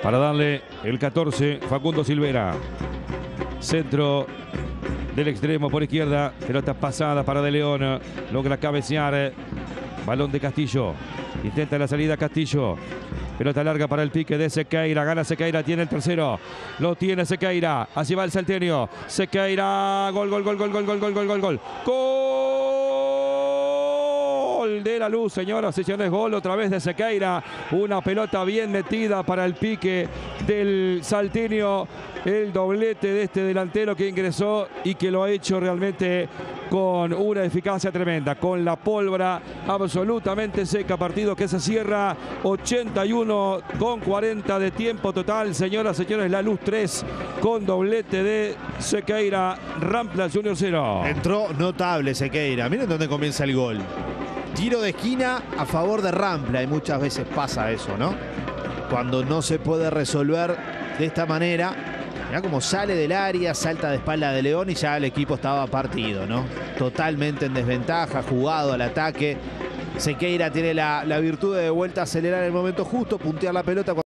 Para darle el 14, Facundo Silvera. Centro del extremo por izquierda. Pelota pasada para De León. Logra cabecear. Balón de Castillo. Intenta la salida Castillo. Pelota larga para el pique de Sequeira. Gana Sequeira. Tiene el tercero. Lo tiene Sequeira. Así va el salteño. Sequeira. Gol, gol, gol, gol, gol, gol, gol, gol, gol, gol. Gol de La Luz, señoras y señores. Gol otra vez de Sequeira. Una pelota bien metida para el pique del salteño. El doblete de este delantero que ingresó y que lo ha hecho realmente con una eficacia tremenda, con la pólvora absolutamente seca. Partido que se cierra 81:40 de tiempo total. Señoras y señores, La Luz 3 con doblete de Sequeira. Rampla Junior 0. Entró notable Sequeira. Miren dónde comienza el gol. Tiro de esquina a favor de Rampla y muchas veces pasa eso, ¿no? Cuando no se puede resolver de esta manera. Mirá cómo sale del área, salta de espalda de León y ya el equipo estaba partido, ¿no? Totalmente en desventaja, jugado al ataque. Sequeira tiene la virtud de vuelta a acelerar en el momento justo, puntear la pelota.